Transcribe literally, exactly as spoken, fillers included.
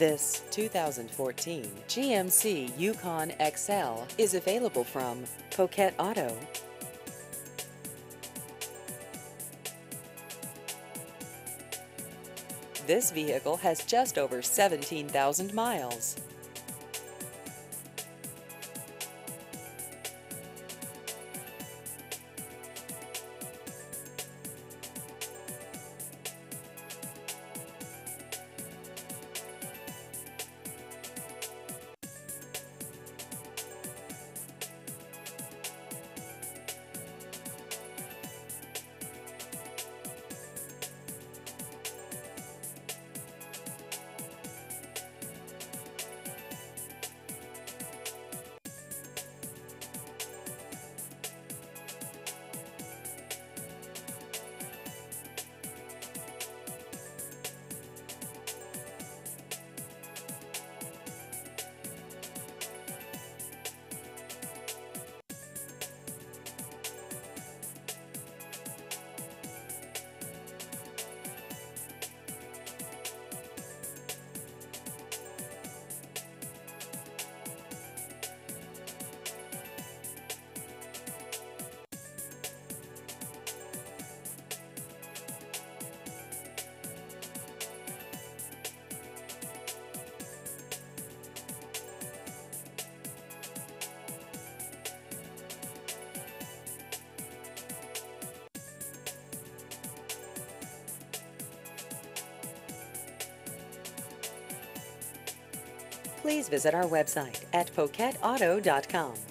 This two thousand fourteen G M C Yukon X L is available from Poquet Auto. This vehicle has just over seventeen thousand miles. Please visit our website at poquet auto dot com.